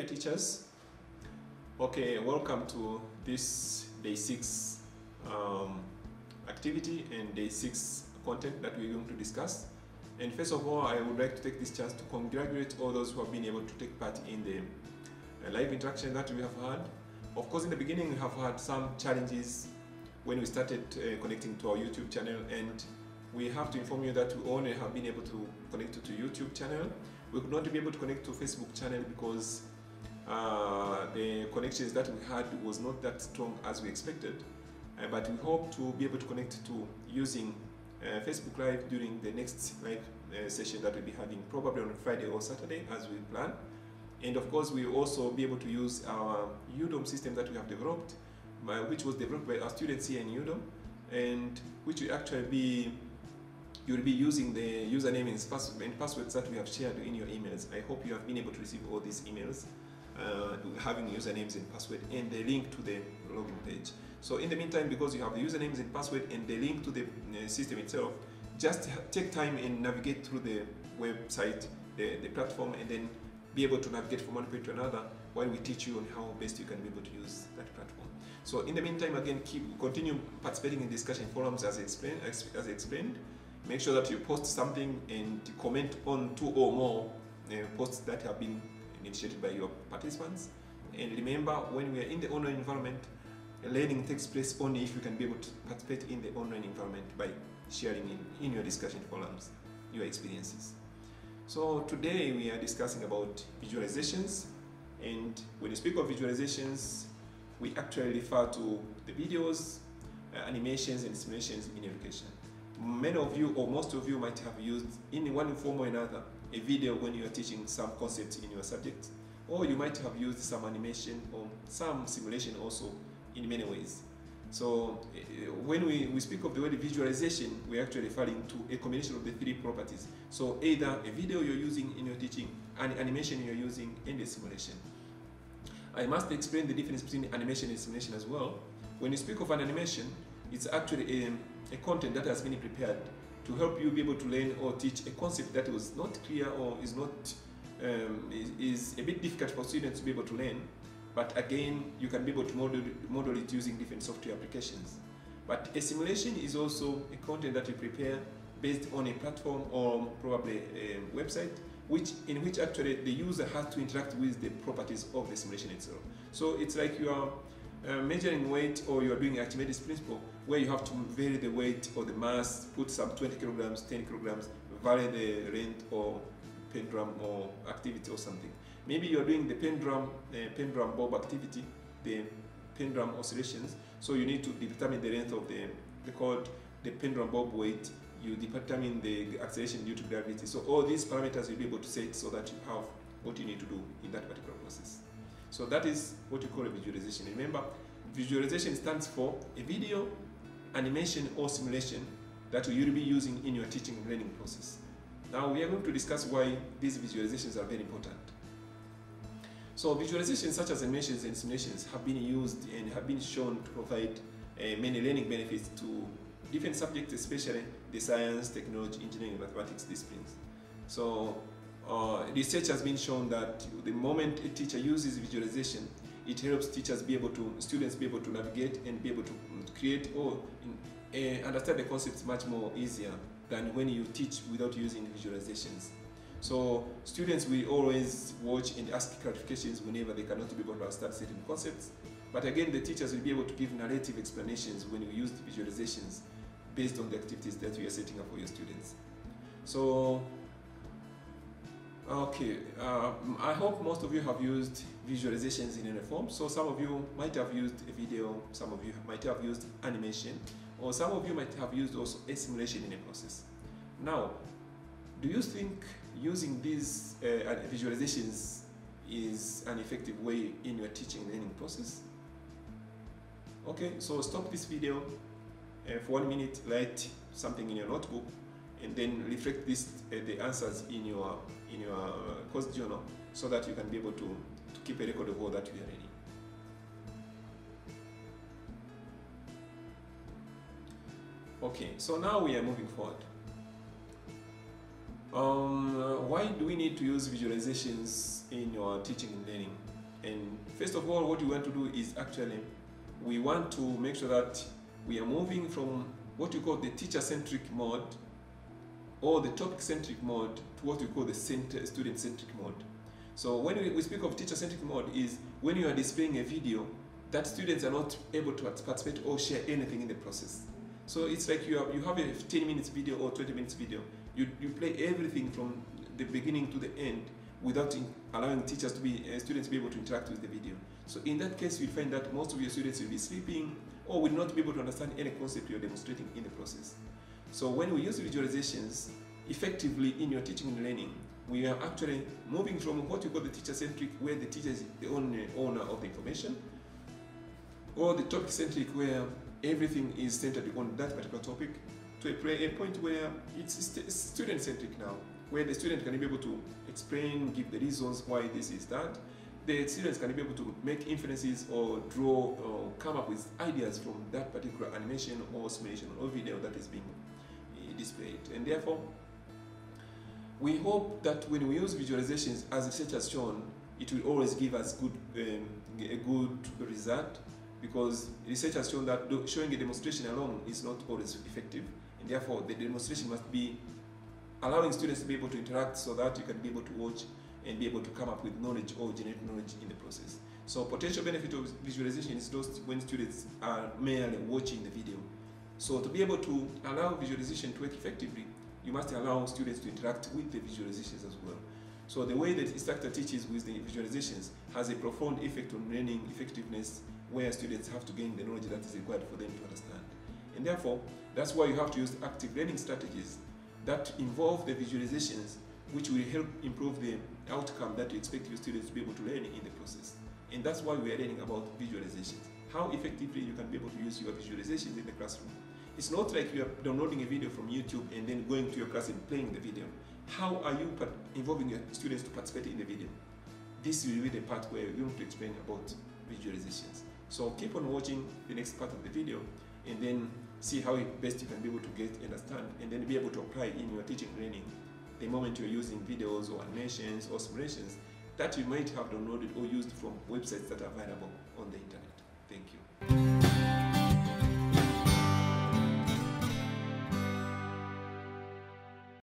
teachers. Okay, welcome to this day 6 activity and day 6 content that we're going to discuss. And first of all, I would like to take this chance to congratulate all those who have been able to take part in the live interaction that we have had. Of course, in the beginning, we have had some challenges when we started connecting to our YouTube channel, and we have to inform you that we only have been able to connect to YouTube channel. We could not be able to connect to Facebook channel because the connections that we had was not that strong as we expected. But we hope to be able to connect to using Facebook Live during the next live session that we'll be having probably on Friday or Saturday as we plan. And of course, we'll also be able to use our Udemy system that we have developed, which was developed by our students here in Udemy, and which will actually be, you'll be using the username and passwords that we have shared in your emails. I hope you have been able to receive all these emails having usernames and password and the link to the login page. So in the meantime, because you have the usernames and password and the link to the system itself, just take time and navigate through the website, the platform, and then be able to navigate from one page to another while we teach you on how best you can be able to use that platform. So in the meantime, again, continue participating in discussion forums as I explained. Make sure that you post something and comment on 2 or more posts that have been initiated by your participants. And remember, when we are in the online environment, learning takes place only if you can be able to participate in the online environment by sharing in your discussion forums your experiences. So today we are discussing about visualizations, and when you speak of visualizations, we actually refer to the videos, animations and simulations in education. Many of you or most of you might have used in one form or another a video when you are teaching some concepts in your subject, or you might have used some animation or some simulation also in many ways. So when we speak of the word visualization, we're actually referring to a combination of the 3 properties. So either a video you're using in your teaching, an animation you're using, and a simulation. I must explain the difference between animation and simulation as well. When you speak of an animation, it's actually a content that has been prepared to help you be able to learn or teach a concept that was not clear or is not is a bit difficult for students to be able to learn. But again, you can be able to model it using different software applications. But a simulation is also a content that you prepare based on a platform or probably a website, in which actually the user has to interact with the properties of the simulation itself. So it's like you are measuring weight, or you are doing Archimedes principle, where you have to vary the weight or the mass, put some 20 kilograms, 10 kilograms, vary the length or pendulum or activity or something. Maybe you're doing the pendulum bob activity, the pendulum oscillations, so you need to determine the length of the pendulum bob weight, you determine the acceleration due to gravity. So all these parameters you'll be able to set so that you have what you need to do in that particular process. So that is what you call a visualization. Remember, visualization stands for a video, animation or simulation that you'll be using in your teaching and learning process. Now we are going to discuss why these visualizations are very important. So visualizations such as animations and simulations have been used and have been shown to provide many learning benefits to different subjects, especially the science, technology, engineering, and mathematics disciplines. So research has been shown that the moment a teacher uses visualization, it helps students be able to navigate and be able to create or understand the concepts much more easier than when you teach without using visualizations. So students will always watch and ask clarifications whenever they cannot be able to understand certain concepts. But again, the teachers will be able to give narrative explanations when you use the visualizations based on the activities that you are setting up for your students. So, okay, I hope most of you have used visualizations in any form. So some of you might have used a video, some of you might have used animation, or some of you might have used also a simulation in a process. Now, do you think using these visualizations is an effective way in your teaching and learning process? Okay, so stop this video for 1 minute, write something in your notebook, and then reflect the answers in your course journal, so that you can be able to keep a record of all that we are learning. Okay, so now we are moving forward. Why do we need to use visualizations in your teaching and learning? And first of all, what we want to do is actually, we want to make sure that we are moving from what we call the teacher-centric mode or the topic-centric mode to what we call the student-centric mode. So when we speak of teacher-centric mode is when you are displaying a video that students are not able to participate or share anything in the process. So it's like you have a 10 minutes video or 20 minutes video. You play everything from the beginning to the end without allowing teachers to be, students to be able to interact with the video. So in that case, you find that most of your students will be sleeping or will not be able to understand any concept you're demonstrating in the process. So when we use visualizations effectively in your teaching and learning, we are actually moving from what you call the teacher-centric, where the teacher is the only owner of the information, or the topic-centric, where everything is centered on that particular topic, to a point where it's student-centric now, where the student can be able to explain, give the reasons why this is that. The students can be able to make inferences or draw or come up with ideas from that particular animation or simulation or video that is being displayed. And therefore, we hope that when we use visualizations, as research has shown, it will always give us a good result, because research has shown that showing a demonstration alone is not always effective, and therefore the demonstration must be allowing students to be able to interact so that you can be able to watch and be able to come up with knowledge or generate knowledge in the process. So potential benefit of visualization is lost when students are merely watching the video. So to be able to allow visualization to work effectively, you must allow students to interact with the visualizations as well. So the way that the instructor teaches with the visualizations has a profound effect on learning effectiveness, where students have to gain the knowledge that is required for them to understand. And therefore, that's why you have to use active learning strategies that involve the visualizations, which will help improve the outcome that you expect your students to be able to learn in the process. And that's why we are learning about visualizations, how effectively you can be able to use your visualizations in the classroom. It's not like you are downloading a video from YouTube and then going to your class and playing the video. How are you involving your students to participate in the video? This will be the part where we're going to explain about visualizations. So keep on watching the next part of the video and then see how best you can be able to get, understand, and then be able to apply in your teaching and learning the moment you're using videos or animations or simulations that you might have downloaded or used from websites that are available on the internet.